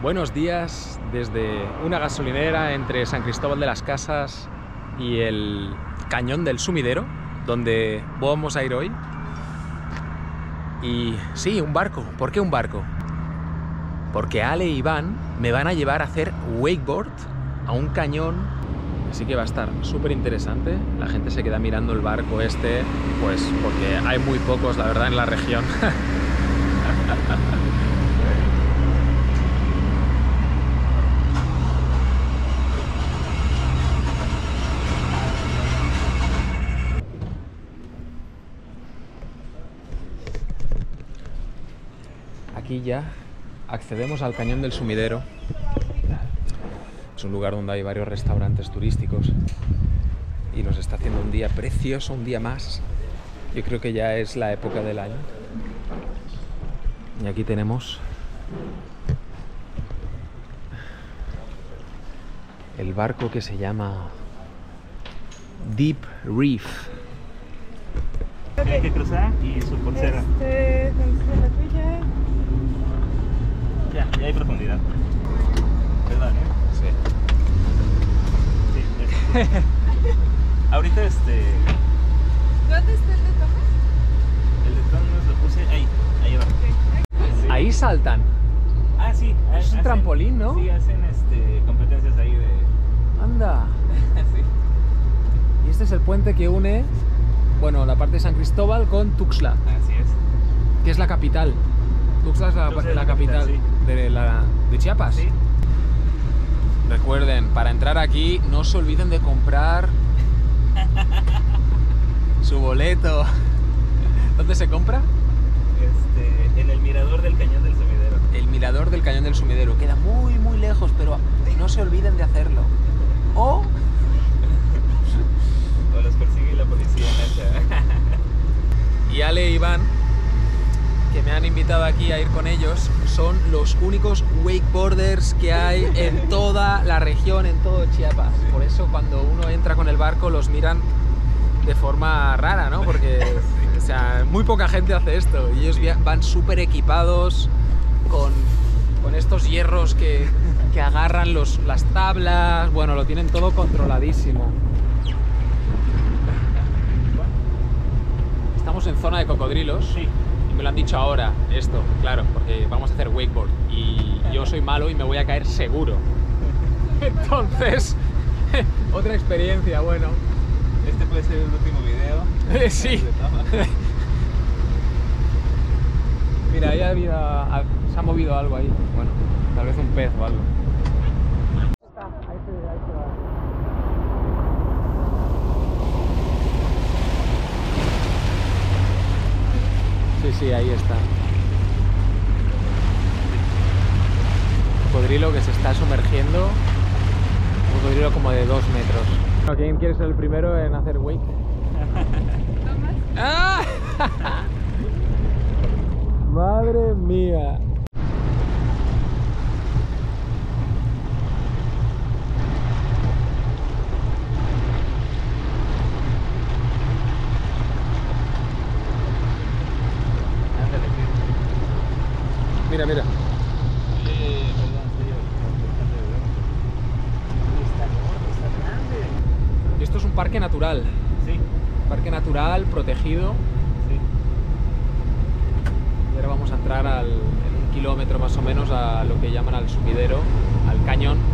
Buenos días desde una gasolinera entre San Cristóbal de las Casas y el Cañón del Sumidero, donde vamos a ir hoy. Y sí, un barco. ¿Por qué un barco? Porque Ale y Iván me van a llevar a hacer wakeboard a un cañón, así que va a estar súper interesante. La gente se queda mirando el barco este, pues porque hay muy pocos, la verdad, en la región. Aquí ya accedemos al Cañón del Sumidero. Es un lugar donde hay varios restaurantes turísticos y nos está haciendo un día precioso, un día más. Yo creo que ya es la época del año. Y aquí tenemos el barco que se llama Deep Reef. Hay que cruzar y su pulsera. La tuya. Ya hay profundidad. ¿Verdad, no? Sí. Sí. Ahorita ¿Dónde está el de Tomás? el de Tomás lo puse ahí abajo. Sí. Ahí saltan. Ah, sí. Es un trampolín, ¿no? Sí, hacen competencias ahí de... Anda. Sí. Y este es el puente que une, bueno, la parte de San Cristóbal con Tuxtla, Así es. que es la capital. Tuxtla es la capital, sí. de Chiapas. Sí. Recuerden, para entrar aquí no se olviden de comprar su boleto. ¿Dónde se compra? En el mirador del Cañón del Sumidero. El mirador del Cañón del Sumidero. Queda muy muy lejos, pero no se olviden de hacerlo. O los persigue la policía, Nacha. y Ale e Iván, que me han invitado aquí a ir con ellos, son los únicos wakeboarders que hay en toda la región, en todo Chiapas. Por eso cuando uno entra con el barco los miran de forma rara, ¿no? Porque o sea, muy poca gente hace esto y ellos van súper equipados con estos hierros que agarran las tablas. Bueno, lo tienen todo controladísimo. Estamos en zona de cocodrilos. Sí. Y me lo han dicho ahora, esto, claro, porque vamos a hacer wakeboard y yo soy malo y me voy a caer seguro. Entonces, otra experiencia, bueno. Este puede ser el último video. Sí. Mira, ahí se ha movido algo ahí. Bueno, tal vez un pez o algo. Sí, ahí está. Cocodrilo que se está sumergiendo. Un cocodrilo como de 2 metros. Bueno, ¿quién quiere ser el primero en hacer wake? ¿Tomás? ¡Ah! ¡Madre mía! Mira, mira. Esto es un parque natural. Sí. Parque natural, protegido. Sí. Y ahora vamos a entrar en 1 kilómetro más o menos a lo que llaman al sumidero, al cañón.